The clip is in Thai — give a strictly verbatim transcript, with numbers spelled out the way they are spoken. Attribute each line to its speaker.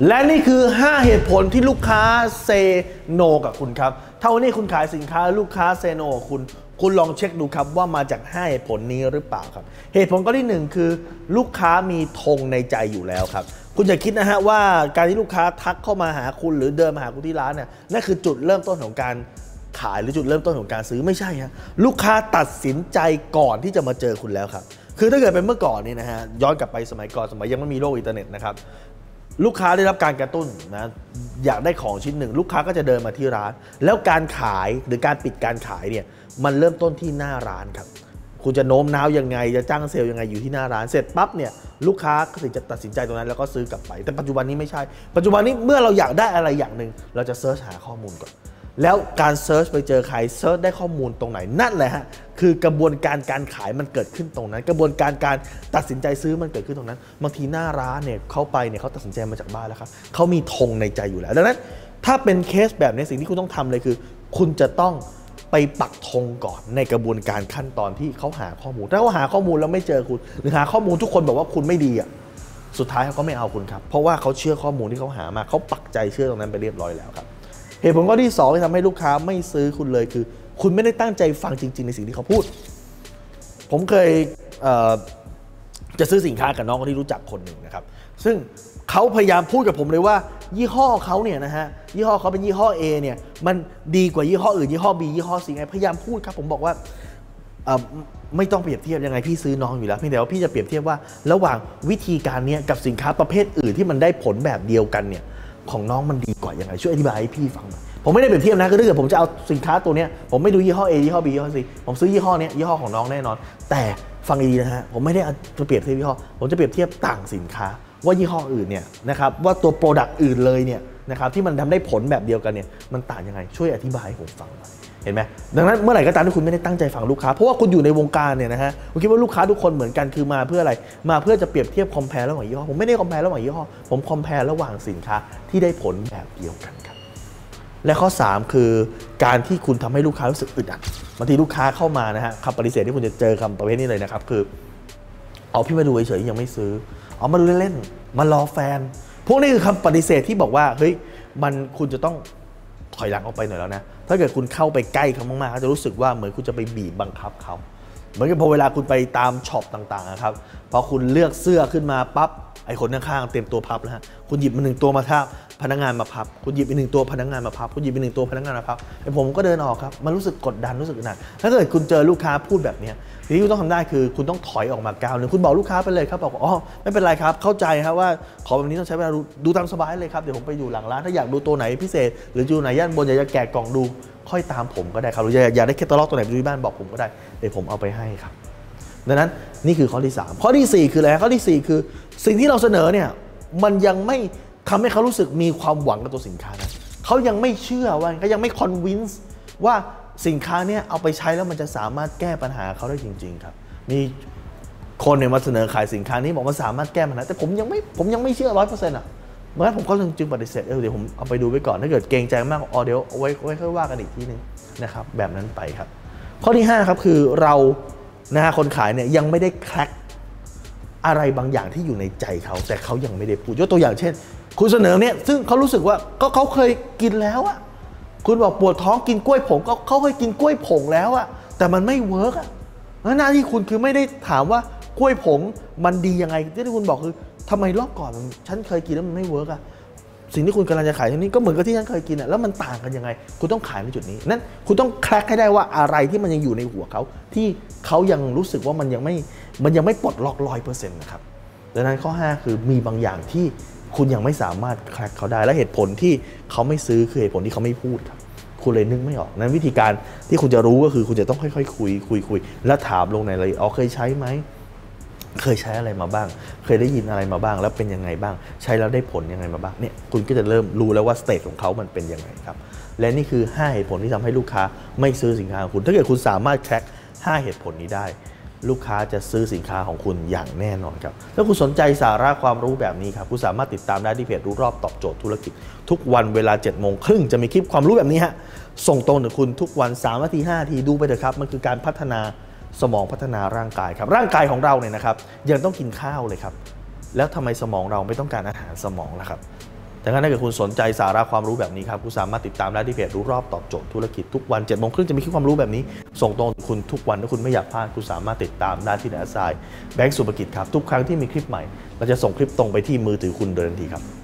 Speaker 1: และนี่คือห้าเหตุผลที่ลูกค้าเซโนกับคุณครับถ้าวันนี้คุณขายสินค้าลูกค้าเซโนกับคุณคุณลองเช็คดูครับว่ามาจากห้าเหตุผลนี้หรือเปล่าครับเหตุผลข้อที่หนึ่งคือลูกค้ามีธงในใจอยู่แล้วครับคุณอย่าคิดนะฮะว่าการที่ลูกค้าทักเข้ามาหาคุณหรือเดินมาหาคุณที่ร้านเนี่ยนั่นคือจุดเริ่มต้นของการขายหรือจุดเริ่มต้นของการซื้อไม่ใช่ฮะลูกค้าตัดสินใจก่อนที่จะมาเจอคุณแล้วครับคือถ้าเกิดเป็นเมื่อก่อนนี่นะฮะย้อนกลับไปสมัยก่อนสมัยยังไม่มีโลกอินเทอร์เน็ตนะครับลูกค้าได้รับการกระตุ้นนะอยากได้ของชิ้นหนึ่งลูกค้าก็จะเดินมาที่ร้านแล้วการขายหรือการปิดการขายเนี่ยมันเริ่มต้นที่หน้าร้านครับคุณจะโน้มน้าวยังไงจะจ้างเซลล์ยังไงอยู่ที่หน้าร้านเสร็จปั๊บเนี่ยลูกค้าก็ถึงจะตัดสินใจตรงนั้นแล้วก็ซื้อกลับไปแต่ปัจจุบันนี้ไม่ใช่ปัจจุบันนี้เมื่อเราอยากได้อะไรอย่างหนึ่งเราจะเซิร์ชหาข้อมูลก่อนแล้วการเซิร์ชไปเจอใครเซิร์ชได้ข้อมูลตรงไหนนั่นแหละฮะคือกระบวนการการขายมันเกิดขึ้นตรงนั้นกระบวนการการตัดสินใจซื้อมันเกิดขึ้นตรงนั้นบางทีหน้าร้านเนี่ยเข้าไปเนี่ยเขาตัดสินใจมาจากบ้านแล้วครับเขามีธงในใจอยู่แล้วดังนั้นถ้าเป็นเคสแบบนี้สิ่งที่คุณต้องทำเลยคือคุณจะต้องไปปักธงก่อนในกระบวนการขั้นตอนที่เขาหาข้อมูลถ้าเขาหาข้อมูลแล้วไม่เจอคุณหรือหาข้อมูลทุกคนบอกว่าคุณไม่ดีอ่ะสุดท้ายเขาก็ไม่เอาคุณครับเพราะว่าเขาเชื่อข้อมูลที่เขาหามาเขาปักใจเชื่อตรงนั้นไปเรียบร้อยแล้วครับเหตุผลข้อที่สองที่ทำให้ลูกค้าไม่ซื้อคุณเลยคือคุณไม่ได้ตั้งใจฟังจริงๆในสิ่งที่เขาพูดผมเคยเอ่อจะซื้อสินค้ากับน้องคนที่รู้จักคนหนึ่งนะครับซึ่งเขาพยายามพูดกับผมเลยว่ายี่ห้อเขาเนี่ยนะฮะยี่ห้อเขาเป็นยี่ห้อ A เนี่ยมันดีกว่ายี่ห้ออื่นยี่ห้อ B ยี่ห้อ C ไงพยายามพูดครับผมบอกว่าไม่ต้องเปรียบเทียบยังไงพี่ซื้อน้องอยู่แล้วเพียงแต่ว่าพี่จะเปรียบเทียบว่าระหว่างวิธีการนี้กับสินค้าประเภทอื่นที่มันได้ผลแบบเดียวกันเนี่ยของน้องมันดีกว่ายังไงช่วยอธิบายให้พี่ฟังหน่อยผมไม่ได้เปรียบเทียบนะคือถ้าเกิดผมจะเอาสินค้าตัวนี้ผมไม่ดูยี่ห้อ A ยี่ห้อ B ยี่ห้อ C ผมซื้อยี่ห้อนี้ยี่ห้อของน้องแน่นอนแต่ฟังดีๆนะฮะผมไม่ได้จะเปรียบเทียบยี่ห้อผมจะเปรียบเทียบต่างสินค้าว่ายี่ห้ออื่นเนี่ยนะครับว่าตัวโปรดักต์อื่นเลยเนี่ยนะครับที่มันทำได้ผลแบบเดียวกันเนี่ยมันต่างยังไงช่วยอธิบายให้ผมฟังหน่อยเห็นไหมดังนั้นเมื่อไหร่ก็ตามที่คุณไม่ได้ตั้งใจฟังลูกค้าเพราะว่าคุณอยู่ในวงการเนี่ยนะฮะคุณคิดว่าลูกค้าทุกคนเหมือนกันคือมาเพื่ออะไรมาเพื่อจะเปรียบเทียบคอมเพลระหว่างยี่ห้อผมไม่ได้คอมเพลระหว่างยี่ห้อผมคอมเพลระหว่างสินค้าที่ได้ผลแบบเดียวกันครับและข้อสามคือการที่คุณทำให้ลูกค้ารู้สึกอึดอัดบางทีลูกค้าเข้ามานะฮะคำปฏิเสธที่คุณจะเจอคำประเภทนี้เลยนะครับคือเอาพี่มาดูเฉยๆยังไม่ซื้อเอามาดูเล่นๆมารอแฟนพวกนี้คือคำปฏิเสธที่บอกว่าเฮ้ยมันคุณจะต้องถอยหลังออกไปหน่อยแล้วนะถ้าเกิดคุณเข้าไปใกล้เขามากๆเขาจะรู้สึกว่าเหมือนคุณจะไปบีบบังคับเขาเหมือนกับพอเวลาคุณไปตามช็อปต่างๆนะครับพอคุณเลือกเสื้อขึ้นมาปั๊บไอ้คนข้างๆเตรียมตัวพับแล้วฮะคุณหยิบมาหนึ่งตัวมาทับพนักงานมาพับคุณหยิบอีกหนึ่งตัวพนักงานมาพับคุณหยิบอีกหนึ่งตัวพนักงานมาพับไอ้ผมก็เดินออกครับมันรู้สึกกดดันรู้สึกหนักถ้าเกิดคุณเจอลูกค้าพูดแบบนี้สิ่งที่คุณต้องทำได้คือคุณต้องถอยออกมาก้าวหนึ่งคุณบอกลูกค้าไปเลยครับบอกอ๋อไม่เป็นไรครับเข้าใจครับว่าขอแบบนี้ต้องใช้เวลาดูตามสบายเลยครับเดี๋ยวผมไปอยู่หลังร้านถ้าอยากดูตัวไหนพิเศษหรืออยู่ไหนย่านบนอยากจะแกะกล่องดูค่อยตามผมก็ได้ครับหรืออยากได้แคตตาล็อกตัวไหนไปดูที่บ้านบอกผมก็ได้เดี๋ยวผมเอาไปให้ครับดังนั้นนี่คือข้อที่สามข้อที่สี่คืออะไรข้อที่สี่คือสิ่งที่เราเสนอเนี่ยมันยังไม่ทำให้เขารู้สึกมีความหวังกับตัวสินค้านะเขายังไม่เชื่อว่าเขายังไม่คอนวินส์ว่าสินค้าเนี่ยเอาไปใช้แล้วมันจะสามารถแก้ปัญหาเขาได้จริงๆครับมีคนเนี่ยมาเสนอขายสินค้านี้บอกว่าสามารถแก้ปัญหาแต่ผมยังไม่ผมยังไม่เชื่อร้อยเปอร์เซ็นต์อ่ะเมื่อผมก็จึงปฏิเสธเออเดี๋ยวผมเอาไปดูไว้ก่อนถ้าเกิดเกรงใจมากอ๋อเดี๋ยวเอาไว้ไว้ค่อยว่ากันอีกทีนึงนะครับแบบนั้นไปครับข้อที่ห้าครับคือเรานะฮะคนขายเนี่ยยังไม่ได้แคร็กอะไรบางอย่างที่อยู่ในใจเขาแต่เขายังไม่ได้พูดยกตัวอย่างเช่นคุณเสนอเนี่ยซึ่งเขารู้สึกว่าก็เขาเคยกินแล้วอะคุณบอกปวดท้องกินกล้วยผงก็เขาเคยกินกล้วยผงแล้วอะแต่มันไม่เวิร์กอะหน้าที่คุณคือไม่ได้ถามว่ากล้วยผงมันดียังไงที่คุณบอกคือทำไมรอบก่อนฉันเคยกินแล้วมันไม่เวิร์กอะสิ่งที่คุณกำลังจะขายที่นี่ก็เหมือนกับที่ฉันเคยกินอะแล้วมันต่างกันยังไงคุณต้องขายในจุดนี้นั้นคุณต้องแคร็กให้ได้ว่าอะไรที่มันยังอยู่ในหัวเขาที่เขายังรู้สึกว่ามันยังไม่มันยังไม่ปลดล็อกร้อยเปอร์เซ็นต์นะครับดังนั้นข้อห้าคือมีบางอย่างที่คุณยังไม่สามารถแคร็กเขาได้และเหตุผลที่เขาไม่ซื้อคือเหตุผลที่เขาไม่พูดครับคุณเลยนึกไม่ออกนั้นวิธีการที่คุณจะรู้ก็คือคุณจะต้องค่อยๆคุยคุยคุยแล้วถามลงในรายละเอียดอ๋อเคยใช้ไหมเคยใช้อะไรมาบ้างเคยได้ยินอะไรมาบ้างแล้วเป็นยังไงบ้างใช้แล้วได้ผลยังไงมาบ้างเนี่ยคุณก็จะเริ่มรู้แล้วว่าสเตจของเขามันเป็นยังไงครับและนี่คือห้าเหตุผลที่ทำให้ลูกค้าไม่ซื้อสินค้าของคุณถ้าเกิดคุณสามารถแคร็กห้าเหตุผลนี้ได้ลูกค้าจะซื้อสินค้าของคุณอย่างแน่นอนครับถ้าคุณสนใจสาระความรู้แบบนี้ครับคุณสามารถติดตามได้ที่เพจรู้รอบตอบโจทย์ธุรกิจทุกวันเวลาเจ็ดโมงครึ่งจะมีคลิปความรู้แบบนี้ฮะส่งตรงถึงคุณทุกวันสามนาทีห้านาทีดูไปเถอะครับมันคือการพัฒนาสมองพัฒนาร่างกายครับร่างกายของเราเนี่ยนะครับยังต้องกินข้าวเลยครับแล้วทำไมสมองเราไม่ต้องการอาหารสมองล่ะครับแต่ถ้าเกิดคุณสนใจสาระความรู้แบบนี้ครับคุณสามารถติดตามได้ที่เพจรู้รอบตอบโจทย์ธุรกิจทุกวันเจ็ดโมงครึ่งจะมีคลิปความรู้แบบนี้ส่งตรงถึงคุณทุกวันถ้าคุณไม่อยากพลาดคุณสามารถติดตามได้ที่แอดไซน์แบงก์สุภกิจครับทุกครั้งที่มีคลิปใหม่เราจะส่งคลิปตรงไปที่มือถือคุณโดยทันทีครับ